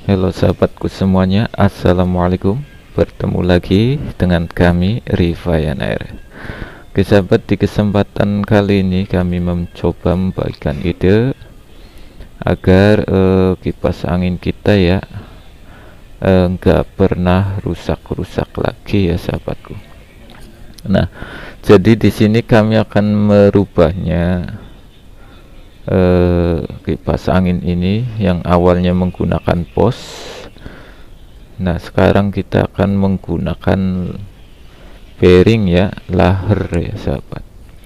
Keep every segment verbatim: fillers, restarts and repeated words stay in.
Halo sahabatku semuanya, assalamualaikum. Bertemu lagi dengan kami Rifayan Air. Oke sahabat, di kesempatan kali ini kami mencoba membagikan ide agar eh, kipas angin kita ya eh, nggak pernah rusak-rusak lagi ya sahabatku. Nah, jadi di sini kami akan merubahnya. Eh, kipas angin ini yang awalnya menggunakan pos. Nah, sekarang kita akan menggunakan bearing ya, laher ya sahabat,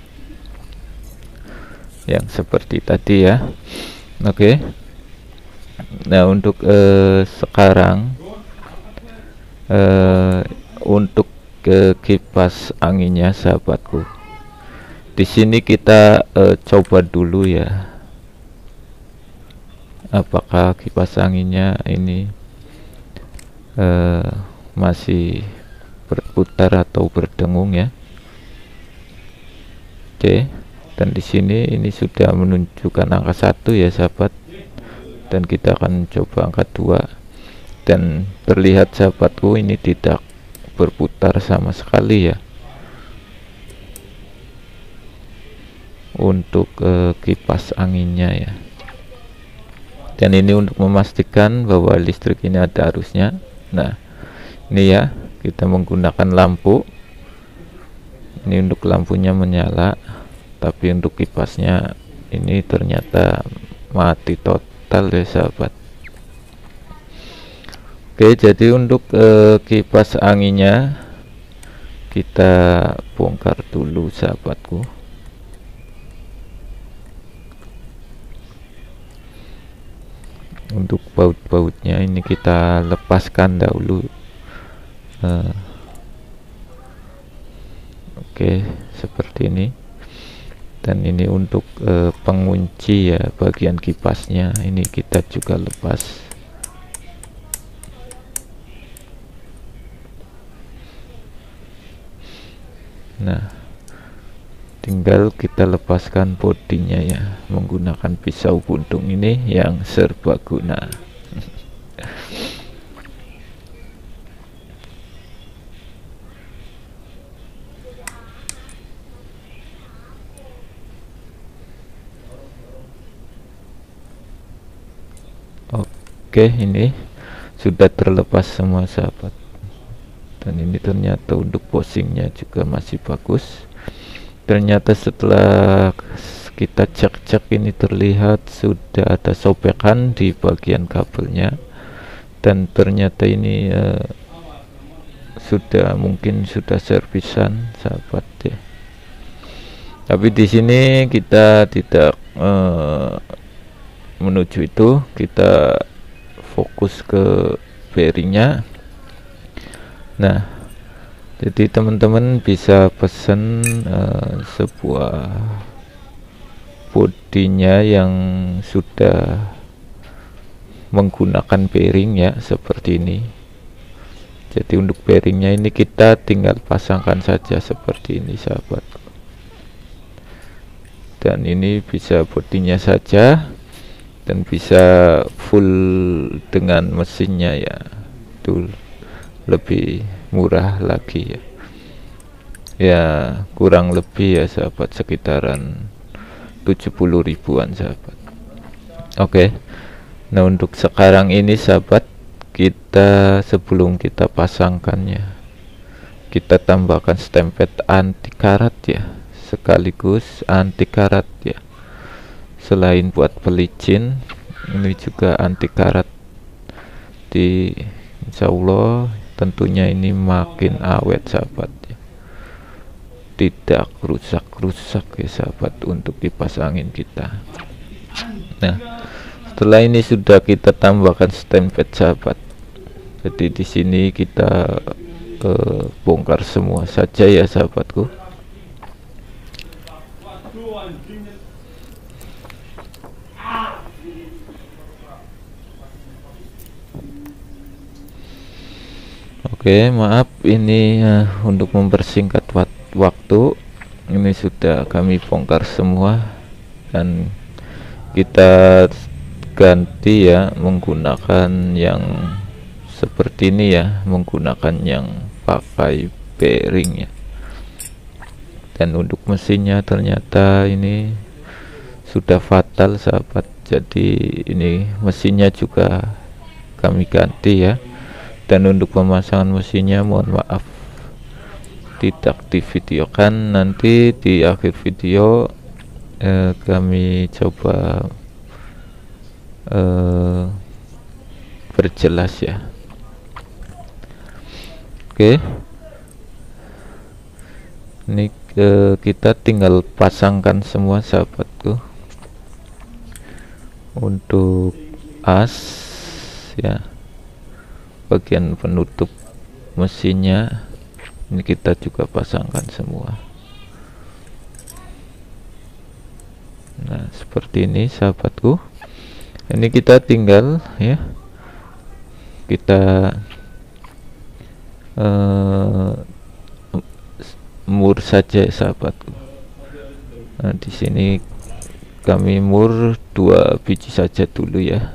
yang seperti tadi ya. Oke. Nah, untuk eh, sekarang eh, untuk ke kipas anginnya sahabatku, di sini kita eh, coba dulu ya, apakah kipas anginnya ini uh, masih berputar atau berdengung ya. Oke, dan di sini ini sudah menunjukkan angka satu ya sahabat, dan kita akan coba angka dua, dan terlihat sahabatku ini tidak berputar sama sekali ya untuk uh, kipas anginnya ya. Dan ini untuk memastikan bahwa listrik ini ada arusnya. Nah, ini ya, kita menggunakan lampu. Ini untuk lampunya menyala, tapi untuk kipasnya ini ternyata mati total ya sahabat. Oke, jadi untuk eh, kipas anginnya kita bongkar dulu sahabatku. Untuk baut-bautnya ini kita lepaskan dahulu. uh, Oke, seperti ini. Dan ini untuk uh, pengunci ya, bagian kipasnya ini kita juga lepas. Nah, tinggal kita lepaskan bodinya ya, menggunakan pisau buntung ini yang serbaguna. Oke, ini sudah terlepas semua sahabat, dan ini ternyata untuk posingnya juga masih bagus. Ternyata setelah kita cek-cek ini terlihat sudah ada sobekan di bagian kabelnya, dan ternyata ini uh, sudah mungkin sudah servisan sahabat ya. Tapi di sini kita tidak uh, menuju itu, kita fokus ke bearingnya. Nah, jadi teman-teman bisa pesan uh, sebuah bodinya yang sudah menggunakan bearing ya, seperti ini. Jadi untuk bearingnya ini kita tinggal pasangkan saja seperti ini sahabat. Dan ini bisa bodinya saja, dan bisa full dengan mesinnya ya, itu lebih murah lagi ya. Ya kurang lebih ya sahabat, sekitaran tujuh puluh ribuan sahabat. Oke. Nah, untuk sekarang ini sahabat, kita sebelum kita pasangkannya, kita tambahkan stempet anti karat ya, sekaligus anti karat ya. Selain buat pelicin, ini juga anti karat. Di insya Allah tentunya ini makin awet sahabat ya, tidak rusak-rusak ya sahabat untuk kipas angin kita. Nah, setelah ini sudah kita tambahkan stempet sahabat, jadi di sini kita eh, bongkar semua saja ya sahabatku. Oke, maaf ini uh, untuk mempersingkat waktu, ini sudah kami bongkar semua, dan kita ganti ya menggunakan yang seperti ini ya, menggunakan yang pakai bearing ya. Dan untuk mesinnya ternyata ini sudah fatal sahabat, jadi ini mesinnya juga kami ganti ya. Dan untuk pemasangan mesinnya mohon maaf tidak divideokan, nanti di akhir video eh, kami coba eh, berjelas ya. Oke, ini eh, kita tinggal pasangkan semua sahabatku. Untuk as ya, bagian penutup mesinnya ini kita juga pasangkan semua. Nah seperti ini sahabatku, ini kita tinggal ya, kita uh, mur saja sahabatku. Nah di sini kami mur dua biji saja dulu ya.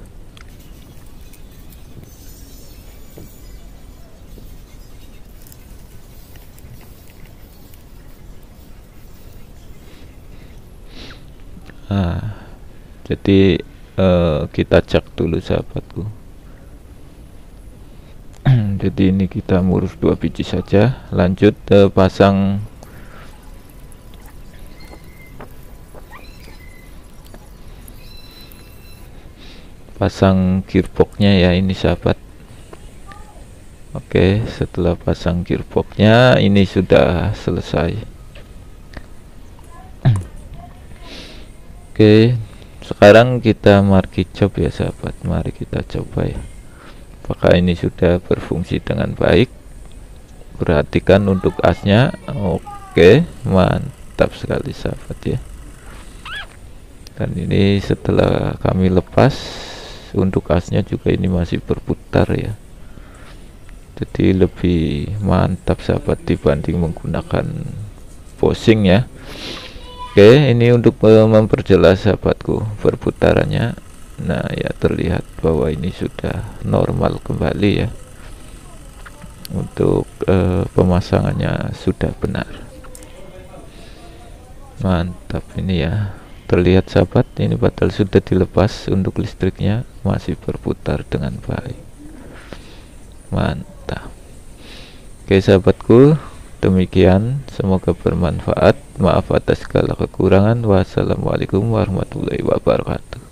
Nah, jadi uh, kita cek dulu sahabatku. Jadi ini kita mur dua biji saja, lanjut uh, pasang pasang gearboxnya ya ini sahabat. Oke, setelah pasang gearboxnya ini sudah selesai. Oke, sekarang kita marki job ya sahabat, mari kita coba ya apakah ini sudah berfungsi dengan baik. Perhatikan untuk asnya. Oke, mantap sekali sahabat ya. Dan ini setelah kami lepas, untuk asnya juga ini masih berputar ya, jadi lebih mantap sahabat dibanding menggunakan posing ya. Oke, ini untuk memperjelas sahabatku perputarannya. Nah ya, terlihat bahwa ini sudah normal kembali ya. Untuk uh, pemasangannya sudah benar, mantap ini ya. Terlihat sahabat, ini batal sudah dilepas, untuk listriknya masih berputar dengan baik, mantap. Oke sahabatku, demikian, semoga bermanfaat. Maaf atas segala kekurangan. Wassalamualaikum warahmatullahi wabarakatuh.